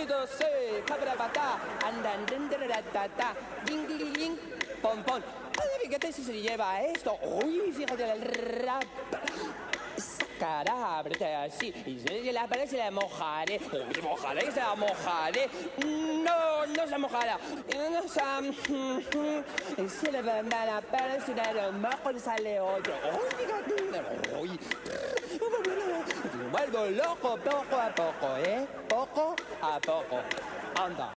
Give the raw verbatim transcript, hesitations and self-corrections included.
Sí, cabrapata, andan, ta, ding, ding, ding, pom, pom. Ay, fíjate si se lleva esto. Uy, fíjate el rap. Sacará, abrete así. Y si la pared se la mojaré. Uy, mojaré, se la mojaré. No, no se mojará. No se... Si le van a la pared, si la mejor sale otro. Uy, fíjate. Uy. Me vuelvo loco poco a poco, ¿eh? Poco a poco. Anda.